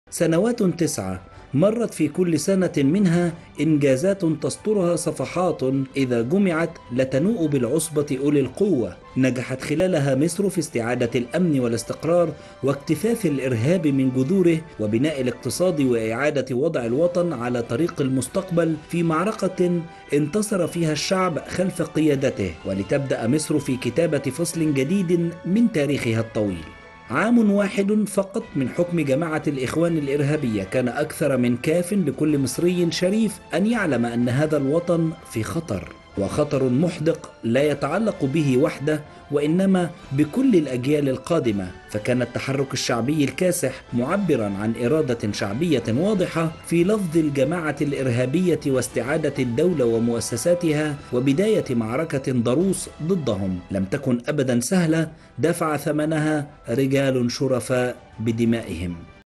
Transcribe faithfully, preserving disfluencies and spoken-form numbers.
سنوات تسعة مرت في كل سنة منها إنجازات تسطرها صفحات إذا جمعت لتنوء بالعصبة أولي القوة. نجحت خلالها مصر في استعادة الأمن والاستقرار واجتثاث الإرهاب من جذوره وبناء الاقتصاد وإعادة وضع الوطن على طريق المستقبل في معركة انتصر فيها الشعب خلف قيادته، ولتبدأ مصر في كتابة فصل جديد من تاريخها الطويل. عام واحد فقط من حكم جماعة الإخوان الإرهابية كان أكثر من كاف لكل مصري شريف أن يعلم أن هذا الوطن في خطر، وخطر محدق لا يتعلق به وحده وإنما بكل الأجيال القادمة. فكان التحرك الشعبي الكاسح معبرا عن إرادة شعبية واضحة في لفظ الجماعة الإرهابية واستعادة الدولة ومؤسساتها وبداية معركة ضروس ضدهم لم تكن أبدا سهلة، دفع ثمنها رجال شرفاء بدمائهم.